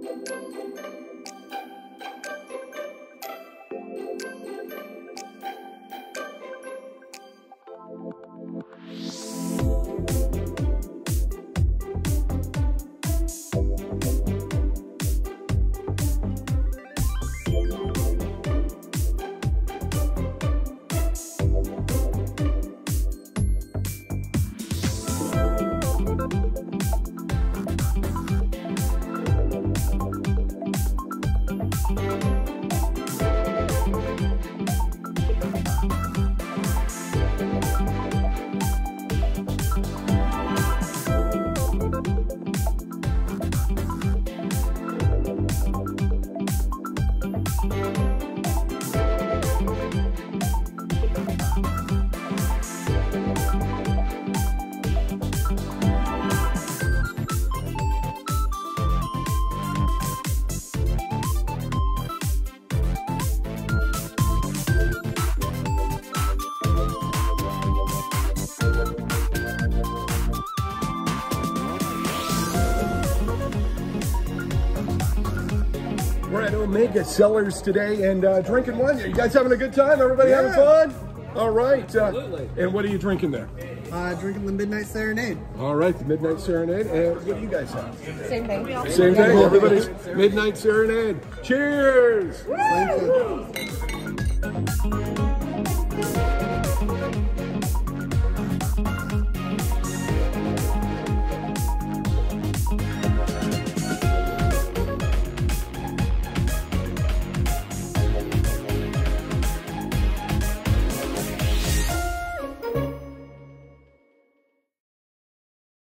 We're at Omega Cellars today and drinking wine. You guys having a good time? Everybody having fun? All right. Absolutely. And what are you drinking there? Drinking the Midnight Serenade. All right, the Midnight Serenade. And what do you guys have? Same thing. Same thing? Everybody's Midnight Serenade. Cheers! Thank you.